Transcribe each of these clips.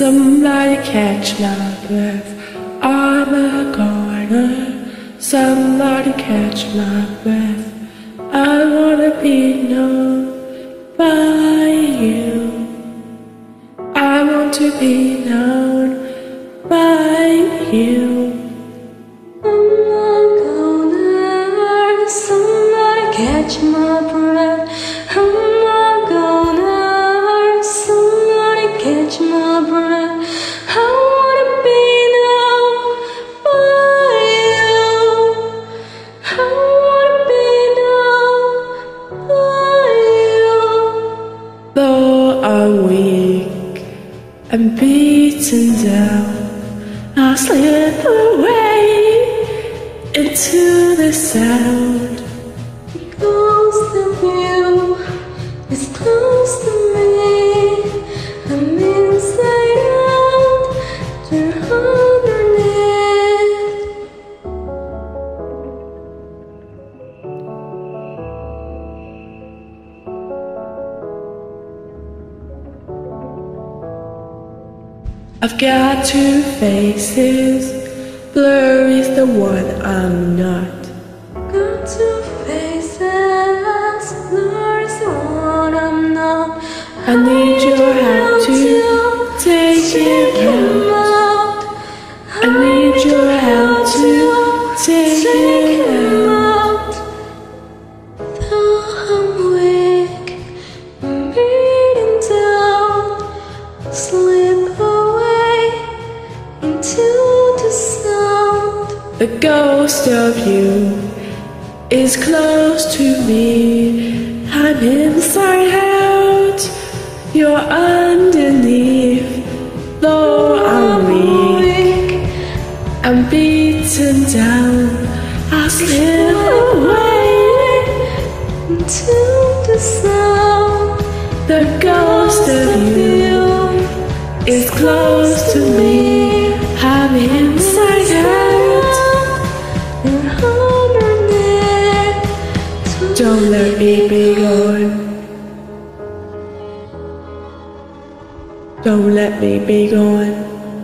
Somebody catch my breath, I'm a goner. Somebody catch my breath, I wanna be known by you. I want to be known by you. I'm a goner, somebody catch my breath. I'm a goner, somebody catch my breath. I wanna be known by you. I wanna be known by you. Though I'm weak and beaten down, I'll slip away into the sound. Close to you, it's close to me. I'm inside out, you're underneath. I've got two faces, blurry's the one I'm not. Got two faces, blur's the one I'm not. I need your help to take it out. I need your help to take it out. Though I'm weak, I'm beating down, slip away into the sound. The ghost of you is close to me. I'm inside out, you're underneath. Though I'm weak, I'm beaten down, I'll slip away into the sound. The ghost of you is close to me. I'm inside out. You're underneath. Don't let me be gone. Don't let me be gone.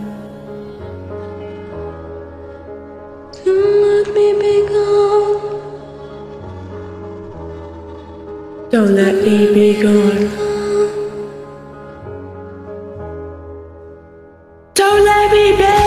Don't let me be gone. Don't let me be gone. Don't let me be